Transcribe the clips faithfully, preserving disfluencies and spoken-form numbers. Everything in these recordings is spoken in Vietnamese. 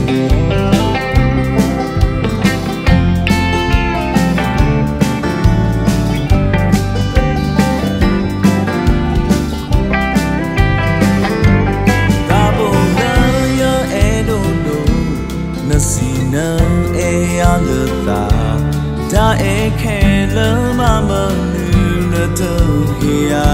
Da e ke le mama nu na to hia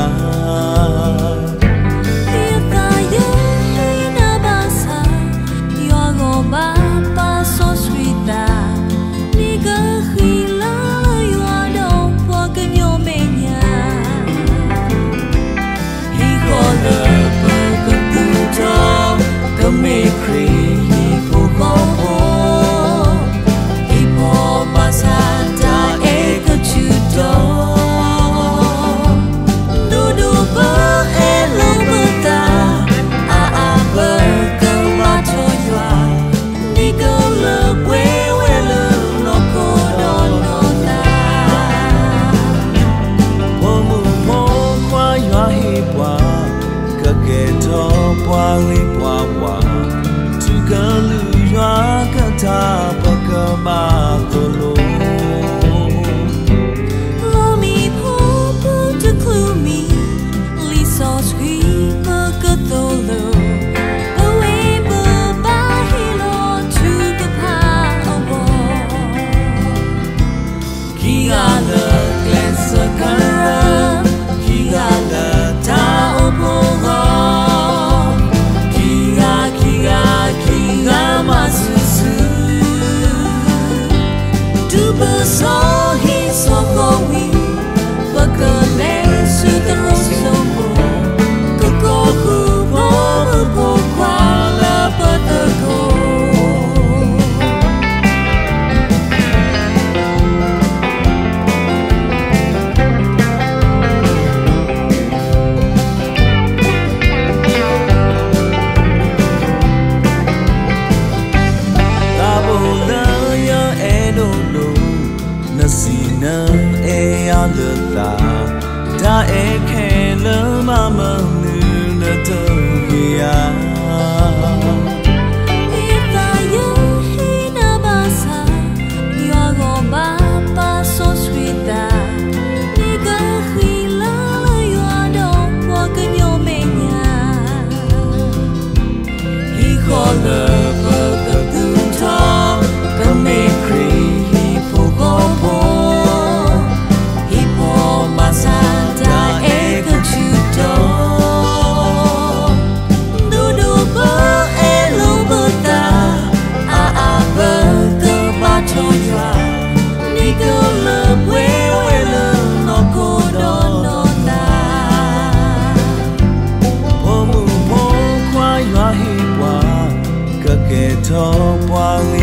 Ita ye na basa yo go ba pa so sweet ni ga khila yo do po ke nyo me nya He go le pa ke tu to ke me kri he po go po He po basa Da e ke le mama nu na to hia Ita ye na basa yo go ba pa so sweet ni ga khila yo do po ke nyo me nya He go le pa ke tu to ke me kri he po go po He po basa to